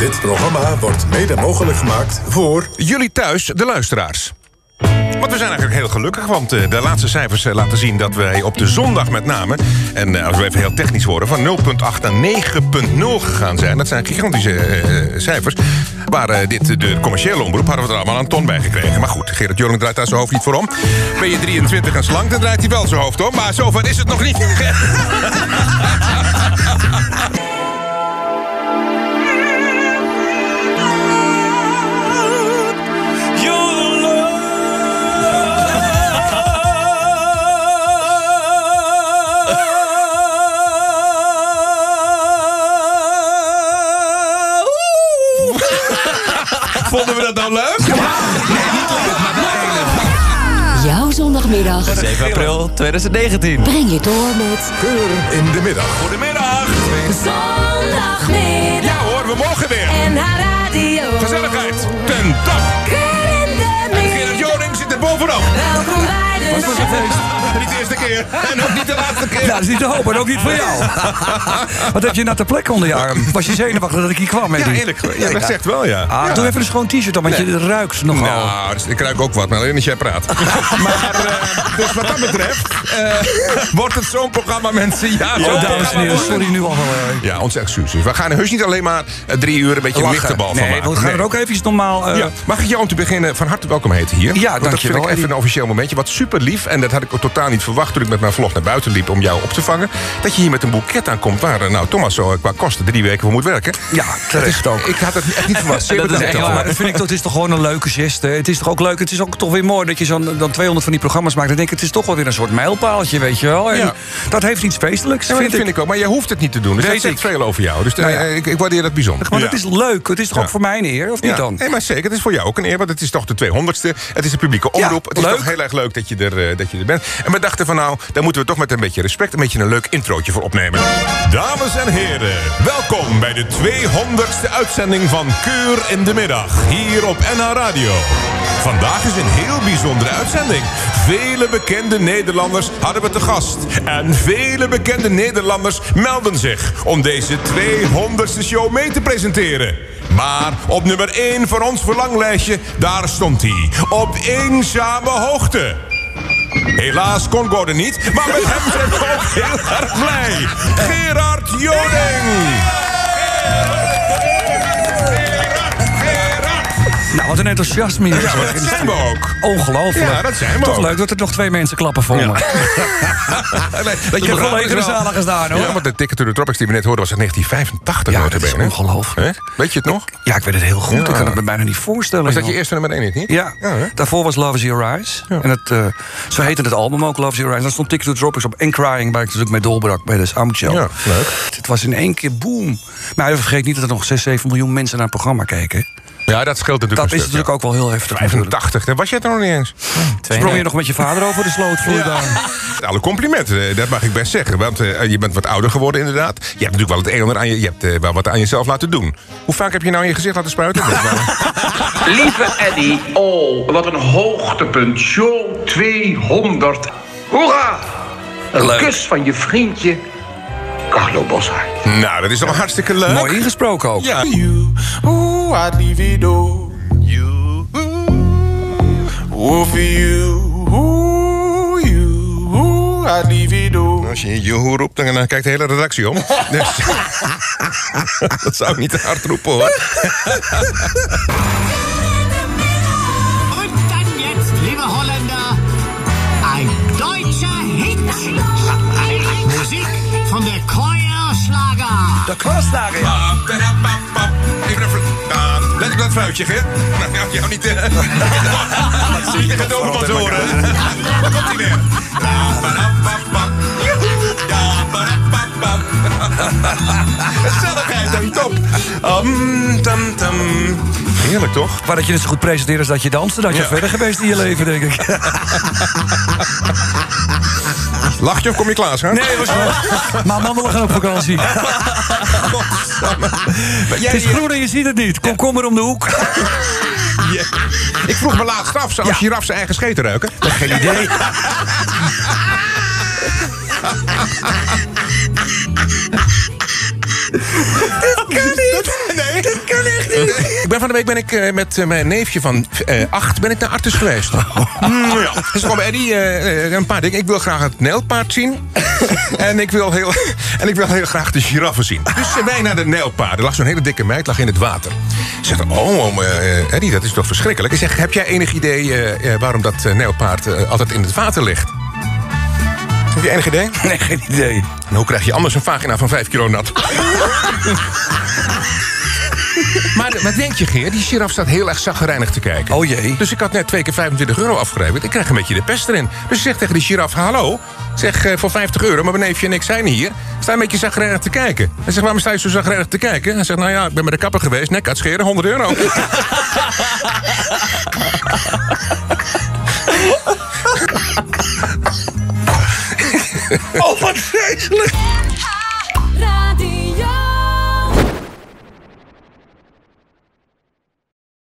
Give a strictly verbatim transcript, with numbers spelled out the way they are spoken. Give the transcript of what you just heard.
Dit programma wordt mede mogelijk gemaakt voor jullie thuis, de luisteraars. Want we zijn eigenlijk heel gelukkig, want uh, de laatste cijfers uh, laten zien dat wij op de zondag met name, en uh, als we even heel technisch worden, van nul komma acht naar negen komma nul gegaan zijn. Dat zijn gigantische uh, cijfers. Waar uh, dit de commerciële omroep hadden we er allemaal een ton bij gekregen. Maar goed, Gerard Joling draait daar zijn hoofd niet voor om. Ben je drieëntwintig en slank, dan draait hij wel zijn hoofd om. Maar zover is het nog niet. Vonden we dat nou leuk? Ja. Nee, niet leuk, maar de Jouw zondagmiddag. zeven april tweeduizend negentien. Breng je door met Keur in de middag. Goedemiddag. Zondagmiddag. Ja hoor, we mogen weer. En haar radio. Gezelligheid. Ten top. Keur in de En middag. Gerard Joling zit er bovenop. Welkom bij de Wat voor een feest. Niet de eerste keer. En ook niet de laatste keer. Ja, dat is niet te hopen, en ook niet voor jou. Wat heb je natte plek onder je arm? Was je zenuwachtig dat ik hier kwam? Ja, eerlijk. Ja, dat zegt wel, ja. Ah, ja. doe even een schoon t-shirt dan, want Nee. je ruikt nogal. Nou, dus ik ruik ook wat, maar alleen als jij praat. maar, uh, dus wat dat betreft, uh, wordt het zo'n programma, mensen. Ja, Ja, zo'n dames en programma heren, wordt het. sorry nu al. Uh, Ja, onze excuses. We gaan heus niet alleen maar uh, drie uur een beetje een lichte bal van Nee, maken. we gaan er ook even normaal... Uh, Ja, mag ik jou om te beginnen van harte welkom heten hier? Ja, Want dat dankjewel, vind ik even Eddie. een officieel momentje. Wat super lief, en dat had ik ook totaal niet verwacht toen ik met mijn vlog naar buiten liep om jou op te vangen. Dat je hier met een boeket aankomt waar uh, nou, Thomas zo uh, qua kosten drie weken voor moet werken. Ja, terecht ook. Ik had het echt niet verwacht. Zeer Dat is bedankt echt, daarvoor. maar dat vind ik toch, het is toch gewoon een leuke geste. Het is toch ook leuk. Het is ook toch weer mooi dat je zo'n dan tweehonderd van die programma's maakt. Dan denk ik, het is toch wel weer een soort mijlpaaltje, weet je wel. En Ja. dat heeft iets feestelijks, Ja, maar vind dat ik. vind ik ook. Maar jij hoeft het niet te doen. Dus Weet dat zegt ik. veel over jou. Dus uh, Nou ja. ik, ik waardeer dat bijzonder. Maar Ja. het is leuk. Het is toch Ja. ook voor mij een eer, of niet Ja, dan? nee, maar zeker. Het is voor jou ook een eer, want het is toch de tweehonderdste. Het is een publieke omroep. Ja, het is leuk. toch heel erg leuk dat je, er, uh, dat je er bent. En we dachten van nou, daar moeten we toch met een beetje respect een beetje een leuk introotje voor opnemen. Dames en heren, welkom bij de tweehonderdste uitzending van Keur in de Middag. Hier op N H Radio. Vandaag is een heel bijzondere uitzending. Vele bekende Nederlanders hadden we te gast. En vele bekende Nederlanders melden zich om deze tweehonderdste show mee te presenteren. Maar op nummer één van ons verlanglijstje, daar stond hij. Op eenzame hoogte. Helaas kon Gordon niet, maar met hem zijn we ook heel erg blij. Gerard Joling! Nou, wat een enthousiasme hier. Ja, maar dat zijn we ook. Ongelooflijk. Ja, dat zijn we Toch ook. leuk dat er nog twee mensen klappen voor me. Nee, dat Ik heb wel even de zalig gestaan, hoor. Ja, want de Ticket to the Tropics die we net hoorden was uit negentien vijfentachtig. Ja, nota dat is bene. ongelooflijk. Hè? Weet je het nog? Ja, ik weet het heel goed. Ja. Ik kan het me bijna niet voorstellen. Was dat je joh. eerste nummer één, niet? Ja, hè? daarvoor was Love Is Your Eyes. Ja. En het, uh, zo heette het album ook, Love Is Your Eyes. Dan stond Ticket to the Tropics op en Crying, waar ik dus ook mee dolbrak bij de Soundshow. Ja, leuk. Het was in één keer boom. Maar vergeet niet dat er nog zes, zeven miljoen mensen naar het programma keken. Ja, dat scheelt natuurlijk Dat is een stuk, natuurlijk ook wel heel heftig. ja. vijfentachtig, daar was jij er nog niet eens. Sprong je nog met je vader over de sloot voor je Ja. daar? Alle complimenten, eh, dat mag ik best zeggen. Want uh, je bent wat ouder geworden inderdaad. Je hebt natuurlijk wel het een en ander aan je... Je hebt uh, wel wat aan jezelf laten doen. Hoe vaak heb je nou in je gezicht laten spuiten? Dat is wel- Lieve Eddy, oh, wat een hoogtepunt. Show tweehonderd. Hoera! Een Leuk. kus van je vriendje, Carlo Boszhard. nou, dat is toch hartstikke leuk. Mooi ingesproken ook. Ja. You, ooh, I'd leave it all. You, ooh, for you, ooh, you, ooh, I'd leave it all. Als je je hoe roept, dan kijkt de hele redactie om. Dus, dat zou ik niet te hard roepen, hoor. Und dann jetzt, liebe Holländer, ein deutscher Hit. Musik von der Choirschlager. De klaslager, ja. Even een flu- Let op dat fluitje, Ger. Nou, ja, jou niet... uh, Je gaat ook wel zo horen. Daar komt hij weer. Gezelligheid en top. Um, tam, tam. Heerlijk, toch? Maar dat je het zo goed presenteert als dat je danst, dan had je Ja. verder geweest in je leven, denk ik. Lach je of kom je klaar, hè? Nee, was goed. Maar mannen gaan op vakantie. Het is groen en je ziet het niet. Kom, kom maar om de hoek. Ja. Ik vroeg me laatst af, zou Ja. giraf zijn eigen scheten ruiken? Geen idee. Dit kan niet. Nee. Dit kan echt ik ben van de week ben ik uh, met uh, mijn neefje van uh, acht ben ik naar Artis geweest. Mm, ja. Dus kom Eddie, uh, uh, een paar dingen. Ik wil graag het nijlpaard zien. en, ik wil heel, en ik wil heel graag de giraffen zien. Dus uh, wij naar de nijlpaard. Er lag zo'n hele dikke meid, lag in het water. Ze zegt, oh, oh uh, Eddie, dat is toch verschrikkelijk. Ik zeg, heb jij enig idee uh, uh, waarom dat uh, nijlpaard uh, altijd in het water ligt? Heb je enig idee? Nee, geen idee. En hoe krijg je anders een vagina van vijf kilo nat? Maar wat denk je, Geer? Die giraf staat heel erg chagrijnig te kijken. Oh jee. Dus ik had net twee keer vijfentwintig euro afgerekend. Ik krijg een beetje de pest erin. Dus ik zeg tegen die giraf, hallo. Zeg, uh, voor vijftig euro, maar mijn neefje en ik zijn hier. Sta een beetje chagrijnig te kijken. Hij zegt, waarom sta je zo chagrijnig te kijken? Hij zegt, nou ja, ik ben bij de kapper geweest. Nek uitscheren, honderd euro. Oh, wat vreselijk.